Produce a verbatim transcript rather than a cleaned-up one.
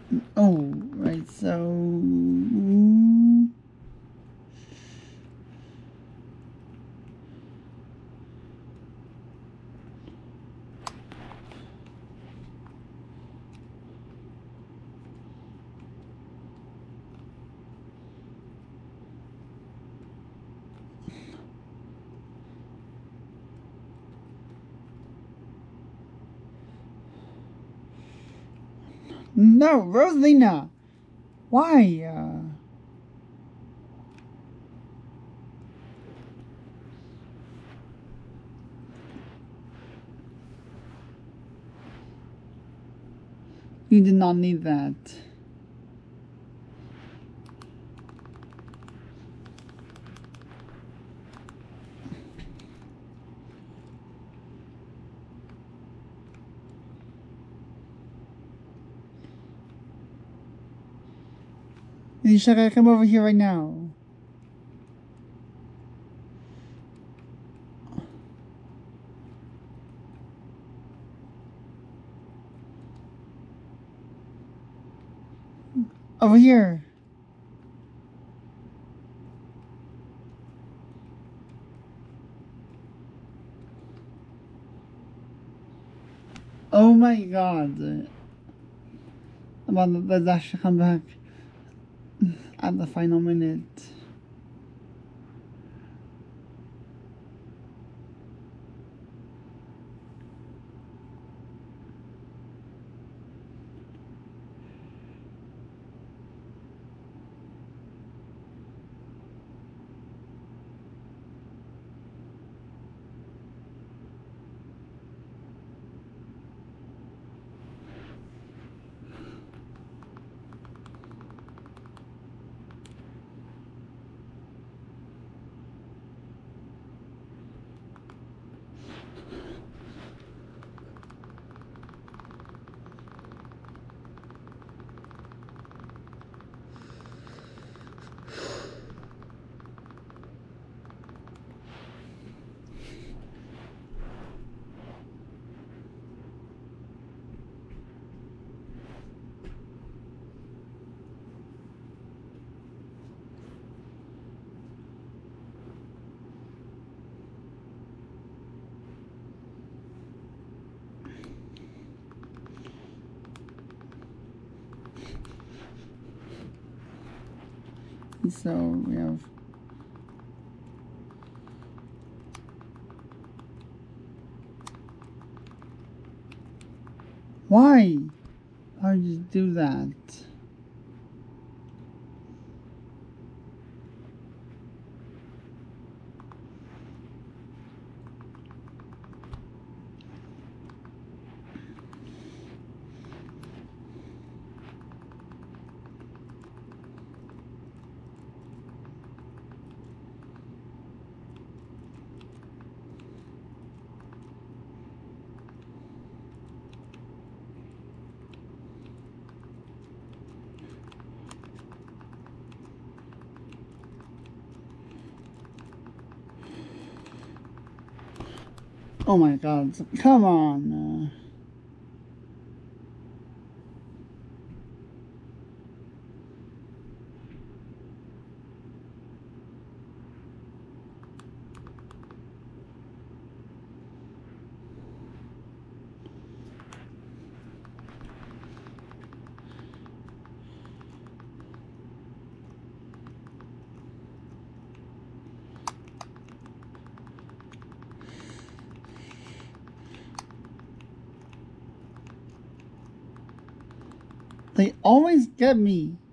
Oh, right, so... No, Rosalina! Why? Uh... You did not need that. You should I come over here right now. Over here. Oh my god. I'm about to dash to come back at the final minute. So we have why? Why did you do that? Oh my god, come on. Uh, they always get me.